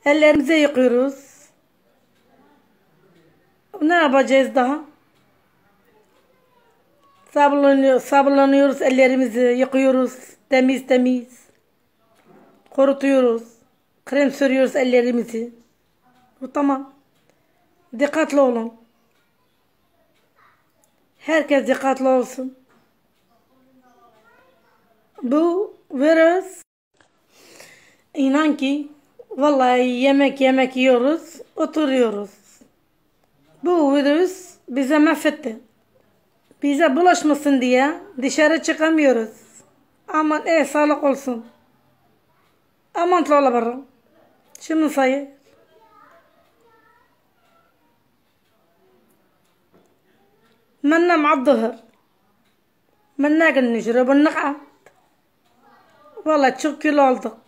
Ellerimizi yıkıyoruz. Ne yapacağız daha? Sabunlanıyoruz, ellerimizi yıkıyoruz. Temiz temiz. Kurutuyoruz. Krem sürüyoruz ellerimizi. Bu tamam. Dikkatli olun. Herkes dikkatli olsun. Bu virüs, inan ki vallahi yemek yiyoruz, oturuyoruz. Bu virüs bize mahvetti. Bize bulaşmasın diye dışarı çıkamıyoruz. Aman sağlık olsun. Aman tlola barra. Şimdi sayı. منا مع الظهر منا نشرب النقعة والله 2 كيلو aldık.